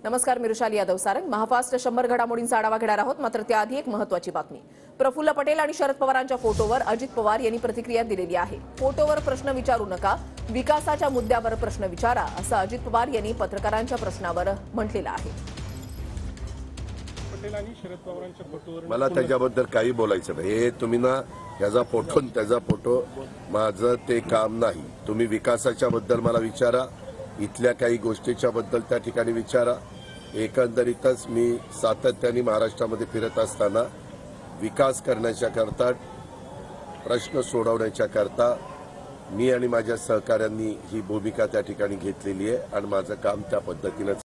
नमस्कार, मी रुशाली यादव सारंग. महाफास्ट 100 घडामोडींचा आढावा घेणार आहोत. मात्र त्याआधी एक महत्त्वाची बातमी. प्रफुल्ल पटेल आणि शरद पवारांच्या फोटोवर अजित पवार यांनी प्रतिक्रिया दिलेली आहे. फोटोवर प्रश्न विचारू नका, विकासाच्या मुद्द्यावर प्रश्न विचारा, असं अजित पवार यांनी पत्रकारांच्या प्रश्नावर म्हटलेलं आहे. पटेल आणि शरद पवारांच्या फोटोवर मला त्याच्याबद्दल काही बोलायचं नाही. हे तुम्ही ना याचा फोटो त्याचा फोटो माझं ते काम नाही. तुम्ही विकासाच्या बद्दल मला विचारा, इथल्या काही गोष्टीच्या बद्दल त्या ठिकाणी विचारा. एकंदरीतच मी सातत्याने महाराष्ट्रामध्ये फिरत असताना विकास करण्याच्या करता, प्रश्न सोडवण्याच्या करता मी आणि माझ्या सहकाऱ्यांनी ही भूमिका त्या ठिकाणी घेतलेली आहे आणि माझं काम त्या पद्धतीनं